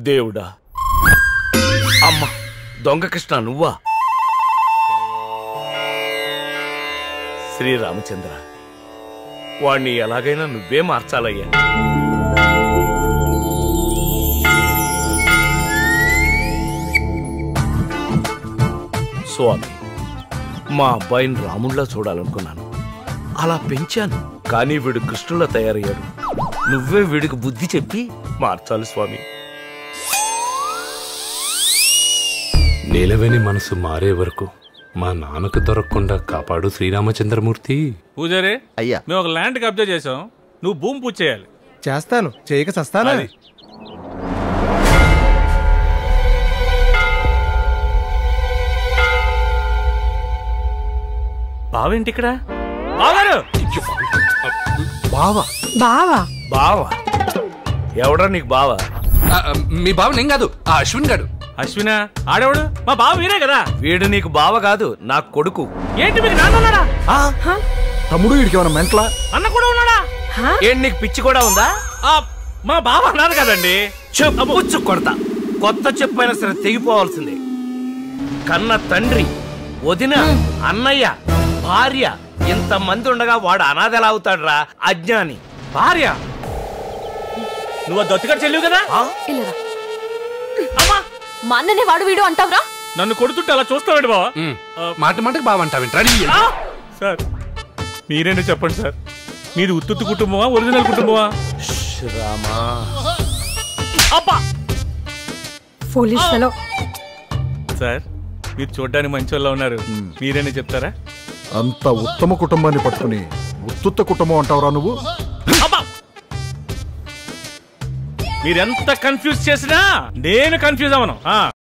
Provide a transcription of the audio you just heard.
దేవుడా, అమ్మ దొంగ కృష్ణ నువ్వా? శ్రీరామచంద్ర, వాణ్ణి ఎలాగైనా నువ్వే మార్చాలయ్యా. స్వామి, మా అబ్బాయిని రాముడిలా చూడాలనుకున్నాను, అలా పెంచాను. కానీ వీడు కృష్ణులా తయారయ్యాడు. నువ్వే వీడికి బుద్ధి చెప్పి మార్చాలి స్వామి. నీలవేణి మనసు మారే వరకు మా నాన్నకు దొరకకుండా కాపాడు శ్రీరామచంద్రమూర్తి. పూజారే అయ్యా, మేము ఒక ల్యాండ్ కబ్జా చేసాం, నువ్వు భూమి పూజ చేయాలి. చేస్తాను, చేయక చస్తానా? బావేంటి ఇక్కడ? బావారు బావా బావా బావా? ఎవడా నీకు బావా? మీ బావ నేను కాదు, ఆ అశ్విన్ గాడు. అశ్వినా? ఆడేవాడు మా బావ వీరే కదా. వీడు నీకు బావ కాదు, నా కొడుకు. ఏంటి మీకు నాన్న ఉన్నాడా? తమ్ముడు వీడికి ఏమైనా మెంట్లా? అన్న కూడా ఉన్నాడా? ఏంటి నీకు పిచ్చి కూడా ఉందా? మా బావ అన్నారు కదండి. చెప్పు కొడతా. కొత్త చెప్పైనా సరే తెగిపోవాల్సిందే. కన్న తండ్రి, వదిన, అన్నయ్య, భార్య ఇంతమంది ఉండగా వాడు అనాథ ఎలా అవుతాడురా? అజ్ఞాని. భార్య? నువ్వు దత్తుగారు చెల్లివు కదా? అమ్మా, మా అన్ననే వాడు వీడు అంటావురా? నన్ను కొడుతుంటే అలా చూస్తావాడు బావా? మాట మాటకి బావంటావేంట్రా? సార్ మీరేంటో చెప్పండి సార్. మీది ఉత్తుత్తు కుటుంబమా, ఒరిజినల్ కుటుంబమా? రామా, అబ్బా పోలీస్ ఫెలో. సార్ మీరు చూడ్డానికి మంచి వాళ్ళ ఉన్నారు, మీరేనే చెప్తారా? అంత ఉత్తమ కుటుంబాన్ని పట్టుకుని ఉత్తుత్త కుటుంబం అంటావురా నువ్వు? అబ్బా మీరెంత కన్ఫ్యూజ్ చేసినా నేను కన్ఫ్యూజ్ అవను.